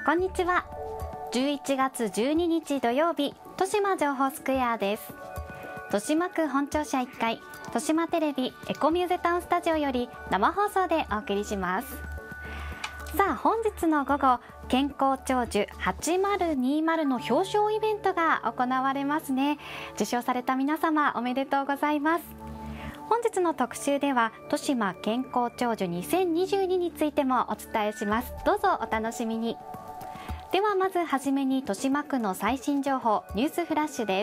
こんにちは。11月12日土曜日、豊島情報スクエアです。豊島区本庁舎1階、豊島テレビエコミューゼタウンスタジオより生放送でお送りします。さあ、本日の午後、健康長寿8020の表彰イベントが行われますね。受賞された皆様おめでとうございます。本日の特集では豊島健康長寿2022についてもお伝えします。どうぞお楽しみに。ではまずはじめに豊島区の最新情報ニュースフラッシュです。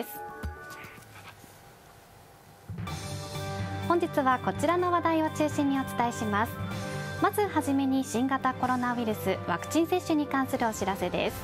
本日はこちらの話題を中心にお伝えします。まずはじめに新型コロナウイルスワクチン接種に関するお知らせです。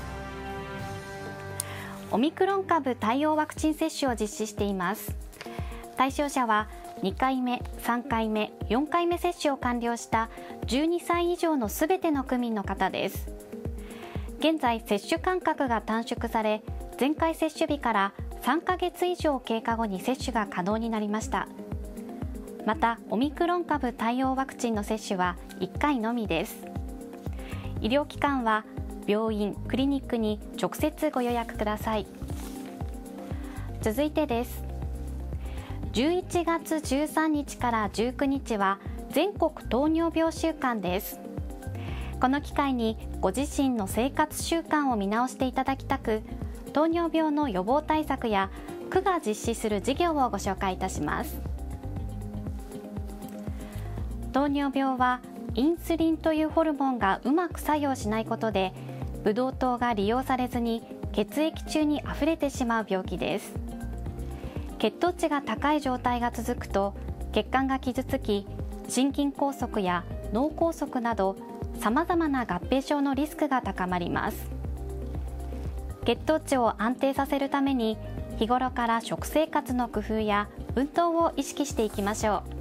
オミクロン株対応ワクチン接種を実施しています。対象者は2回目、3回目、4回目接種を完了した12歳以上のすべての区民の方です。現在、接種間隔が短縮され、前回接種日から3ヶ月以上経過後に接種が可能になりました。また、オミクロン株対応ワクチンの接種は1回のみです。医療機関は病院、クリニックに直接ご予約ください。続いてです。11月13日から19日は全国糖尿病週間です。この機会にご自身の生活習慣を見直していただきたく、糖尿病の予防対策や区が実施する事業をご紹介いたします。糖尿病はインスリンというホルモンがうまく作用しないことで、ブドウ糖が利用されずに血液中にあふれてしまう病気です。血糖値が高い状態が続くと血管が傷つき、心筋梗塞や脳梗塞などさまざまな合併症のリスクが高まります。血糖値を安定させるために日頃から食生活の工夫や運動を意識していきましょ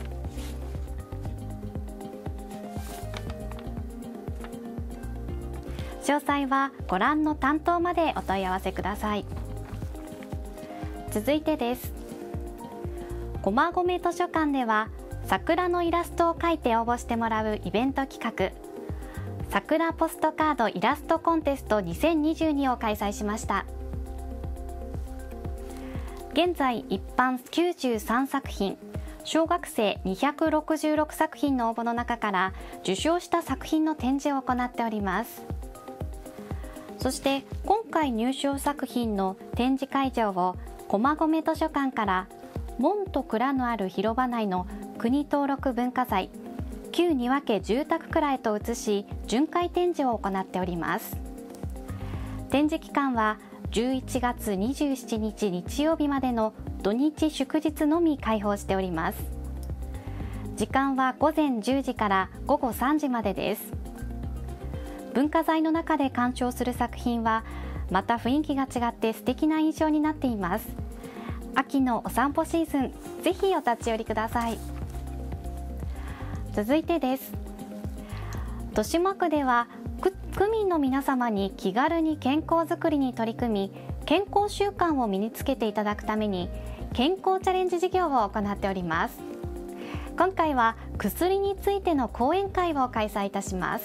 う。詳細はご覧の担当までお問い合わせください。続いてです。駒込図書館では桜のイラストを描いて応募してもらうイベント企画、桜ポストカードイラストコンテスト2022を開催しました。現在一般93作品、小学生266作品の応募の中から受賞した作品の展示を行っております。そして今回入賞作品の展示会場を駒込図書館から門と蔵のある広場内の国登録文化財旧庭家住宅蔵へと移し、巡回展示を行っております。展示期間は11月27日日曜日までの土日祝日のみ開放しております。時間は午前10時から午後3時までです。文化財の中で鑑賞する作品はまた雰囲気が違って素敵な印象になっています。秋のお散歩シーズン、ぜひお立ち寄りください。続いてです。豊島区では区民の皆様に気軽に健康づくりに取り組み、健康習慣を身につけていただくために健康チャレンジ事業を行っております。今回は薬についての講演会を開催いたします。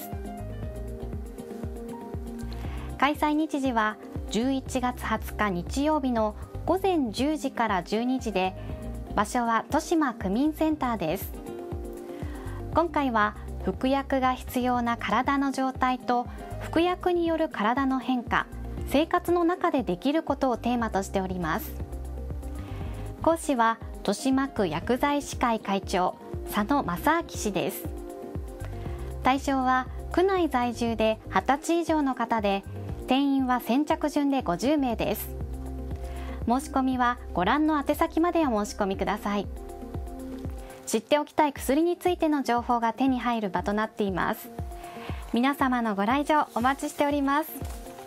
開催日時は11月20日日曜日の午前10時から12時で、場所は豊島区民センターです。今回は服薬が必要な体の状態と服薬による体の変化、生活の中でできることをテーマとしております。講師は豊島区薬剤師会会長佐野正明氏です。対象は区内在住で20歳以上の方で、定員は先着順で50名です。申し込みはご覧の宛先までお申し込みください。知っておきたい薬についての情報が手に入る場となっています。皆様のご来場お待ちしております。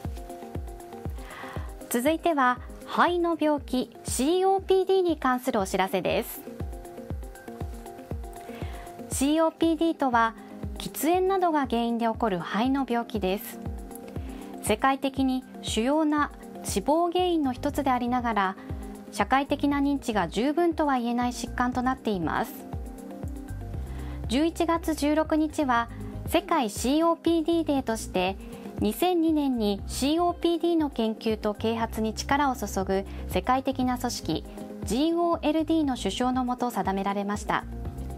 続いては肺の病気 COPD に関するお知らせです。 COPD とは喫煙などが原因で起こる肺の病気です。世界的に主要な死亡原因の一つでありながら、社会的な認知が十分とは言えない疾患となっています。11月16日は世界 COPD デーとして 2002年に COPD の研究と啓発に力を注ぐ世界的な組織 GOLD の首相の下定められました。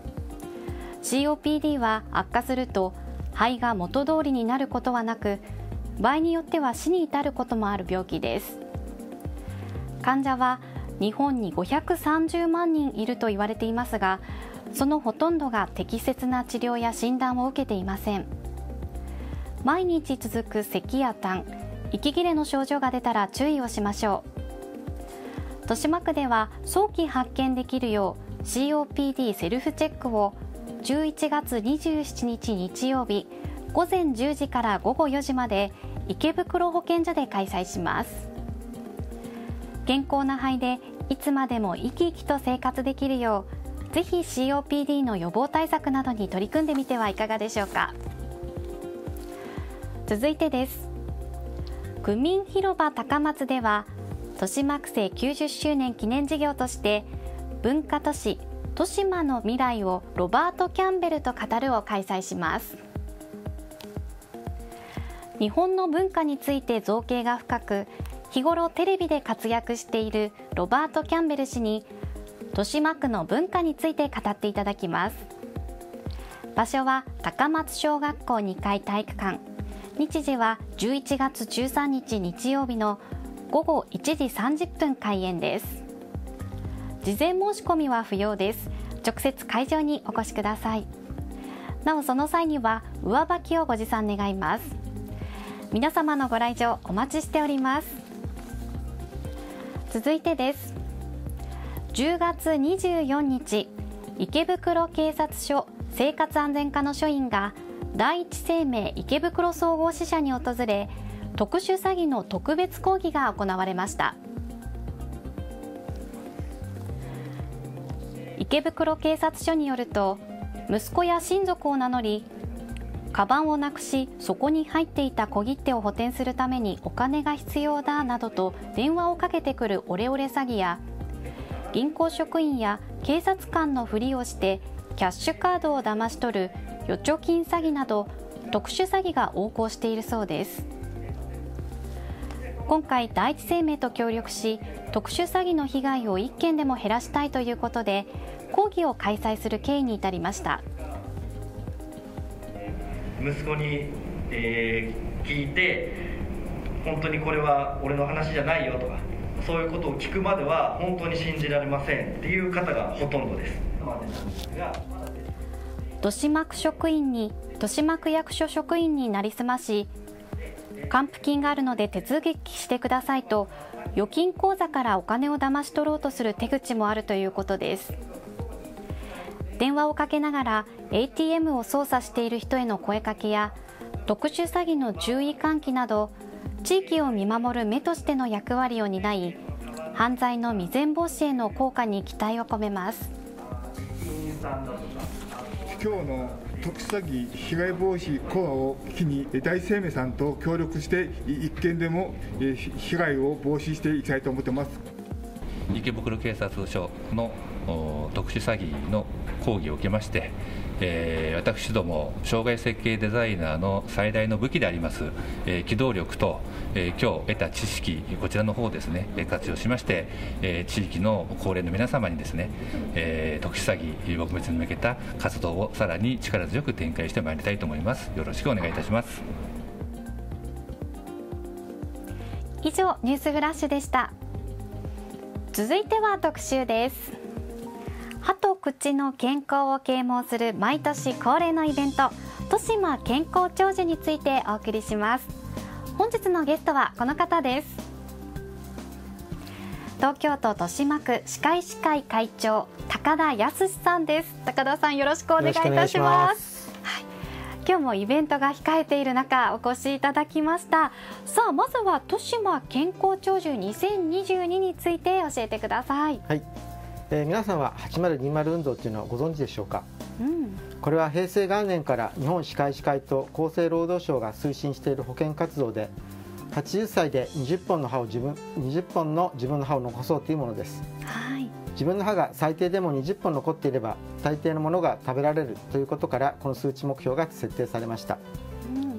COPD は悪化すると肺が元通りになることはなく、場合によっては死に至ることもある病気です。患者は日本に530万人いると言われていますが、そのほとんどが適切な治療や診断を受けていません。毎日続く咳や痰、息切れの症状が出たら注意をしましょう。豊島区では早期発見できるよう COPD セルフチェックを11月27日日曜日午前10時から午後4時まで池袋保健所で開催します。健康な肺でいつまでも生き生きと生活できるよう、ぜひ COPD の予防対策などに取り組んでみてはいかがでしょうか。続いてです。区民広場高松では豊島区政90周年記念事業として文化都市豊島の未来をロバート・キャンベルと語るを開催します。日本の文化について造詣が深く、日頃テレビで活躍しているロバート・キャンベル氏に豊島区の文化について語っていただきます。場所は高松小学校2階体育館。日時は11月13日日曜日の午後1時30分開演です。事前申し込みは不要です。直接会場にお越しください。なおその際には上履きをご持参願います。皆様のご来場お待ちしております。続いてです。10月24日、池袋警察署生活安全課の署員が第一生命池袋総合支社に訪れ、特殊詐欺の特別講義が行われました。池袋警察署によると、息子や親族を名乗り、カバンをなくしそこに入っていた小切手を補填するためにお金が必要だなどと電話をかけてくるオレオレ詐欺や、銀行職員や警察官のふりをしてキャッシュカードを騙し取る預貯金詐欺など特殊詐欺が横行しているそうです。今回第一生命と協力し、特殊詐欺の被害を1件でも減らしたいということで講義を開催する経緯に至りました。 息子に、聞いて、本当にこれは俺の話じゃないよとか、そういうことを聞くまでは本当に信じられませんっていう方がほとんどです。 豊島区職員に豊島区役所職員になりすまし、還付金があるので手続きしてくださいと預金口座からお金を騙し取ろうとする手口もあるということです。電話をかけながら ATM を操作している人への声かけや特殊詐欺の注意喚起など、地域を見守る目としての役割を担い、犯罪の未然防止への効果に期待を込めます。 今日の特殊詐欺被害防止講話を機に第一生命さんと協力して一件でも被害を防止していきたいと思っています。 池袋警察署の特殊詐欺の講義を受けまして、私ども障害設計デザイナーの最大の武器であります、機動力と、今日得た知識、こちらの方をですね活用しまして、地域の高齢の皆様にですね、特殊詐欺撲滅に向けた活動をさらに力強く展開してまいりたいと思います。よろしくお願いいたします。 以上ニュースフラッシュでした。続いては特集です。歯と口の健康を啓蒙する毎年恒例のイベント、豊島健康長寿についてお送りします。本日のゲストはこの方です。東京都豊島区歯科医師会会長、高田康さんです。高田さん、よろしくお願いいたします。はい、今日もイベントが控えている中お越しいただきました。さあ、まずは豊島健康長寿2022について教えてください。 はい、皆さんは8020運動というのはご存知でしょうか。これは平成元年から日本歯科医師会と厚生労働省が推進している保健活動で、80歳で20本の自分の歯を残そうというものです。 はい、 自分の歯が最低でも20本残っていれば大抵のものが食べられるということから、この数値目標が設定されました。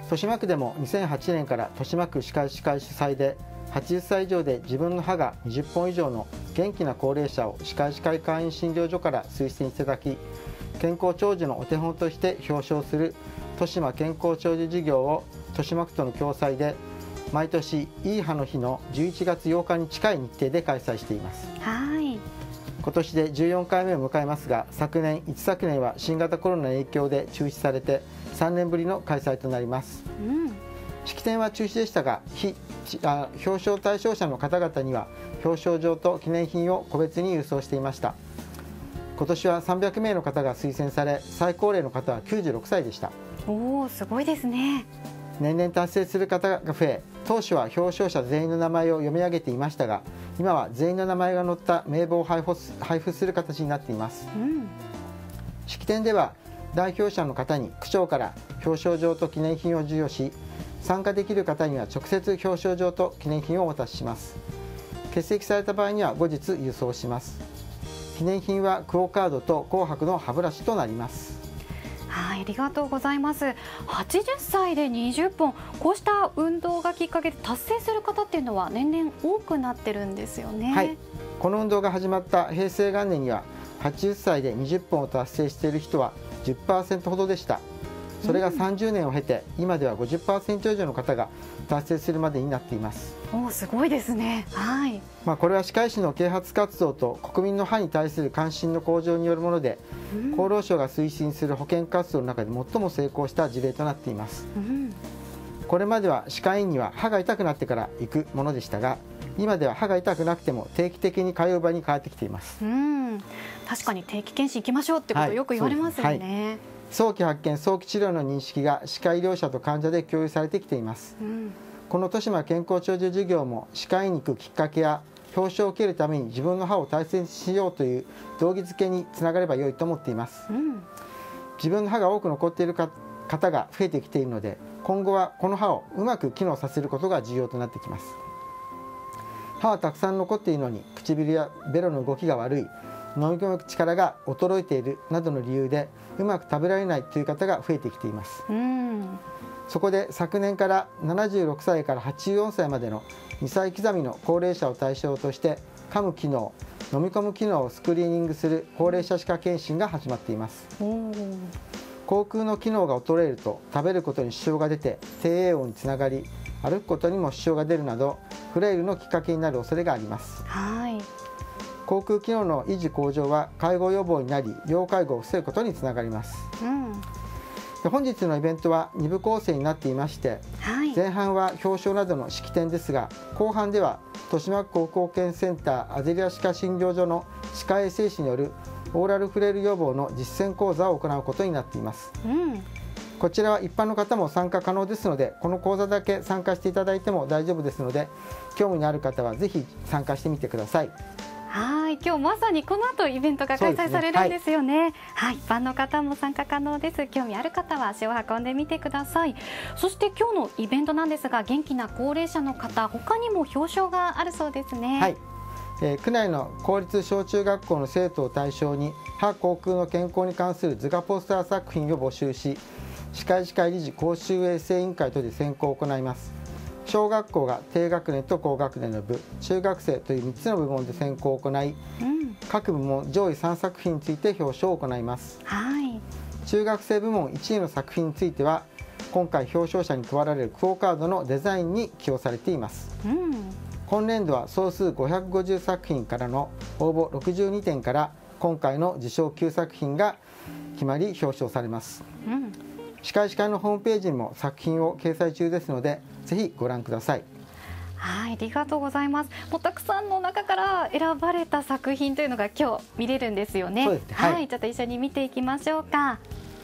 豊島区でも2008年から豊島区歯科医師会主催で、80歳以上で自分の歯が20本以上の元気な高齢者を歯科医師会会員診療所から推薦いただき、健康長寿のお手本として表彰する豊島健康長寿事業を豊島区との共催で、毎年いい歯の日の11月8日に近い日程で開催しています。 はい。 今年で14回目を迎えますが、一昨年は新型コロナの影響で中止されて3年ぶりの開催となります。式典は中止でしたが、表彰対象者の方々には表彰状と記念品を個別に郵送していました。今年は300名の方が推薦され、最高齢の方は96歳でした。 おお、すごいですね。 年々達成する方が増え、当初は表彰者全員の名前を読み上げていましたが、今は全員の名前が載った名簿を配布する形になっています。式典では代表者の方に区長から表彰状と記念品を授与し、参加できる方には直接表彰状と記念品をお渡しします。欠席された場合には後日郵送します。記念品はクオカードと紅白の歯ブラシとなります。 はい、ありがとうございます。80歳で20本、こうした運動がきっかけで達成する方っていうのは年々多くなってるんですよね。 はい、この運動が始まった平成元年には80歳で20本を達成している人は 10% ほどでした。それが30年を経て、今では 50% 以上の方が達成するまでになっています。 お、すごいですね。はい。 これは歯科医師の啓発活動と国民の歯に対する関心の向上によるもので、厚労省が推進する保健活動の中で最も成功した事例となっています。これまでは歯科医院には歯が痛くなってから行くものでしたが、今では歯が痛くなくても定期的に通う場に変わってきています。 確かに定期検診行きましょうってことよく言われますよね。 早期発見、早期治療の認識が歯科医療者と患者で共有されてきています。この豊島健康長寿事業も歯科医に行くきっかけや表彰を受けるために自分の歯を大切にしようという動機づけにつながれば良いと思っています。自分の歯が多く残っている方が増えてきているので、今後はこの歯をうまく機能させることが重要となってきます。歯はたくさん残っているのに唇やベロの動きが悪い、飲み込む力が衰えているなどの理由でうまく食べられないという方が増えてきています。そこで昨年から76歳から84歳までの2歳刻みの高齢者を対象として、噛む機能、飲み込む機能をスクリーニングする高齢者歯科検診が始まっています。口腔の機能が衰えると食べることに支障が出て低栄養につながり、歩くことにも支障が出るなどフレイルのきっかけになる恐れがあります。口腔機能の維持向上は介護予防になり、要介護を防ぐことにつながります。本日のイベントは2部構成になっていまして、前半は表彰などの式典ですが、後半では豊島区口腔健センターアゼリア歯科診療所の歯科衛生士によるオーラルフレイル予防の実践講座を行うことになっています。こちらは一般の方も参加可能ですので、この講座だけ参加していただいても大丈夫ですので、興味のある方はぜひ参加してみてください。 今日まさにこの後イベントが開催されるんですよね。一般の方も参加可能です。興味ある方は足を運んでみてください。そして今日のイベントなんですが、元気な高齢者の方、他にも表彰があるそうですね。 区内の公立小中学校の生徒を対象に歯口腔の健康に関する図画ポスター作品を募集し、歯科医師会理事公衆衛生委員会とで選考を行います。小学校が低学年と高学年の部、中学生という3つの部門で選考を行い、各部門上位3作品について表彰を行います。中学生部門1位の作品については、今回表彰者に配られるクオカードのデザインに起用されています。今年度は総数550作品からの応募62点から、今回の受賞9作品が決まり表彰されます。歯科医師会のホームページにも作品を掲載中ですので、ぜひご覧ください。 ありがとうございます。もうたくさんの中から選ばれた作品というのが今日見れるんですよね。ちょっと一緒に見ていきましょうか。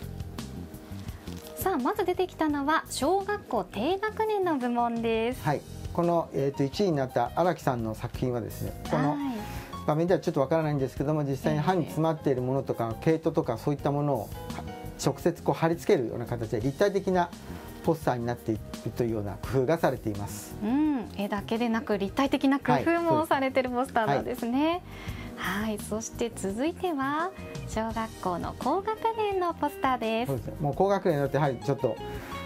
さあ、まず出てきたのは小学校低学年の部門です。 この、1位になった荒木さんの作品はですね、この画面ではちょっとわからないんですけども、実際に歯に詰まっているものとか毛糸とかそういったものを直接貼り付けるような形で立体的なポスターになっているというような工夫がされています。 絵だけでなく立体的な工夫もされているポスターなんですね。そして続いては小学校の高学年のポスターです。 もう高学年になってちょっと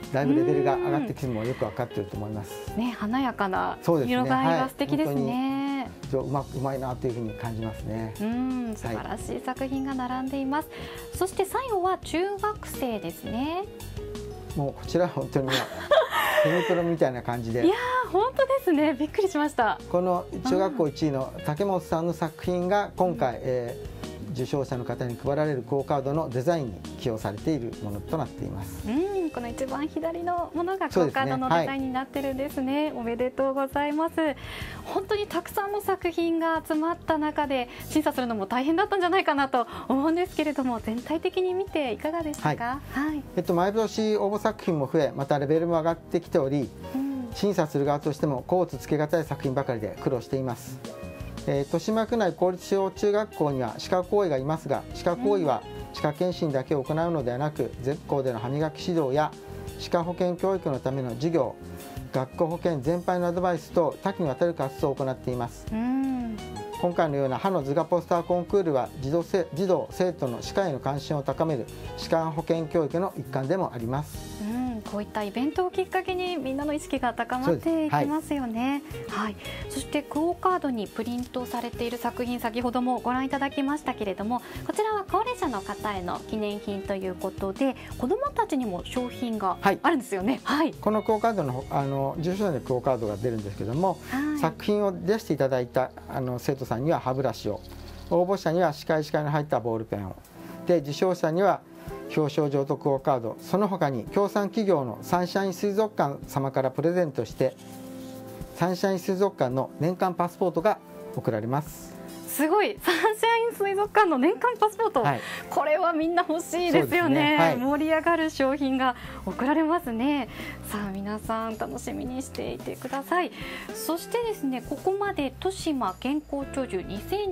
だいぶレベルが上がってきてもよく分かっていると思います。 ね、華やかなそうですね、 色合いが素敵ですね。 うまいなというふうに感じますね。 素晴らしい作品が並んでいます。そして最後は中学生ですね。 もうこちらは本当に手袋みたいな感じで、 いやー本当ですね、びっくりしました。 この中学校1位の竹本さんの作品が今回、受賞者の方に配られるクオカードのデザインに起用されているものとなっています。 この一番左のものがクオカードのデザインになってるんですね。おめでとうございます。本当にたくさんの作品が集まった中で審査するのも大変だったんじゃないかなと思うんですけれども、全体的に見ていかがでしたか？ 毎年応募作品も増え、またレベルも上がってきており、審査する側としても甲乙つけがたい作品ばかりで苦労しています。豊島区内公立小中学校には歯科行為がいますが、歯科行為は歯科検診だけを行うのではなく、全校での歯磨き指導や歯科保健教育のための授業、学校保健全般のアドバイスと多岐にわたる活動を行っています。今回のような歯の図画ポスターコンクールは児童生徒の歯科への関心を高める歯科保健教育の一環でもあります。 こういったイベントをきっかけにみんなの意識が高まっていきますよね。そしてクオカードにプリントされている作品、先ほどもご覧いただきましたけれども、こちらは高齢者の方への記念品ということで、子どもたちにも商品があるんですよね。 このクオカードの受賞者でクオカードが出るんですけども、作品を出していただいた生徒さんには歯ブラシを、応募者には歯科医師会の入ったボールペンを、で受賞者には表彰状とクオカード、その他に協賛企業のサンシャイン水族館様からプレゼントして、サンシャイン水族館の年間パスポートが贈られます。 すごい、サンシャイン水族館の年間パスポート、これはみんな欲しいですよね。盛り上がる商品が贈られますね。さあ皆さん楽しみにしていてください。そしてですね、ここまで豊島健康長寿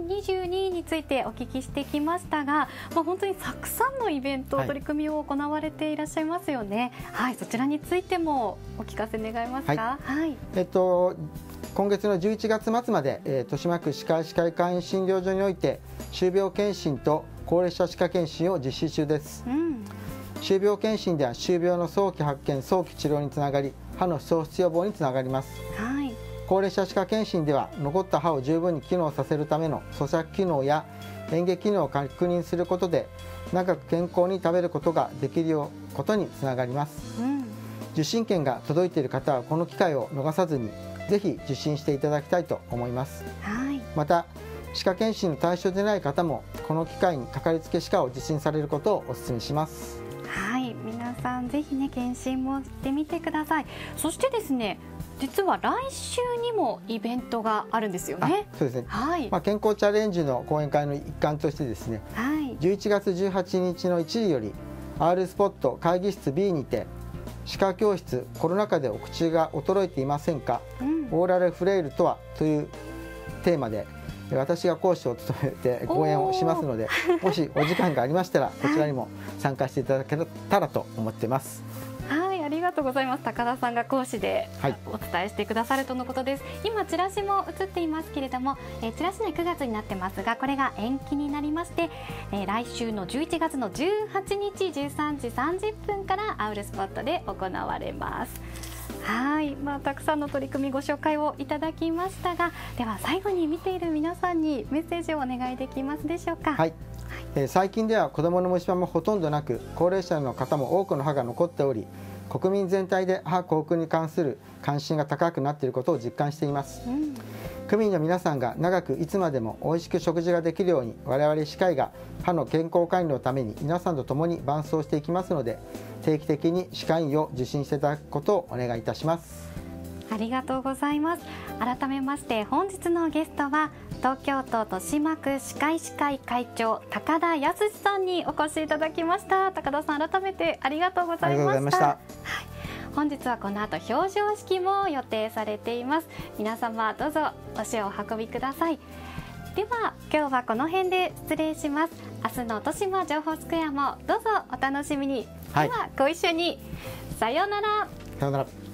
2022についてお聞きしてきましたが、本当にたくさんのイベント、取り組みを行われていらっしゃいますよね。そちらについてもお聞かせ願えますか？ 今月の11月末まで、豊島区歯科医師会会員診療所において歯周病検診と高齢者歯科検診を実施中です。歯周病検診では歯周病の早期発見、早期治療につながり、歯の喪失予防につながります。高齢者歯科検診では残った歯を十分に機能させるための咀嚼機能や嚥下機能を確認することで、長く健康に食べることができることにつながります。受診券が届いている方はこの機会を逃さずにぜひ受診していただきたいと思います。また歯科検診の対象でない方もこの機会にかかりつけ歯科を受診されることをお勧めします。 皆さんぜひね、検診もしてみてください。そしてですね、実は来週にもイベントがあるんですよね。 そうですね、健康チャレンジの講演会の一環としてですね、11月18日の1時より R スポット会議室 B にて歯科教室、コロナ禍でお口が衰えていませんか、オーラルフレイルとはというテーマで私が講師を務めて講演をしますので、もしお時間がありましたらこちらにも参加していただけたらと思っています。 ありがとうございます。高田さんが講師でお伝えしてくださるとのことです。今チラシも映っていますけれども、チラシの9月になってますが、これが延期になりまして、来週の11月の18日13時30分からアウルスポットで行われます。たくさんの取り組みご紹介をいただきましたが、では最後に見ている皆さんにメッセージをお願いできますでしょうか？ 最近では子どもの虫歯もほとんどなく、高齢者の方も多くの歯が残っており、国民全体で歯口腔に関する関心が高くなっていることを実感しています。区民の皆さんが長くいつまでも美味しく食事ができるように、我々歯科医が歯の健康管理のために皆さんと共に伴走していきますので、定期的に歯科医を受診していただくことをお願いいたします。 ありがとうございます。改めまして本日のゲストは東京都豊島区歯科医師会会長高田康さんにお越しいただきました。高田さん、改めてありがとうございました。本日はこの後表彰式も予定されています。皆様どうぞお足をお運びください。では今日はこの辺で失礼します。明日の豊島情報スクエアもどうぞお楽しみに。ではご一緒に。さようなら。 さようなら。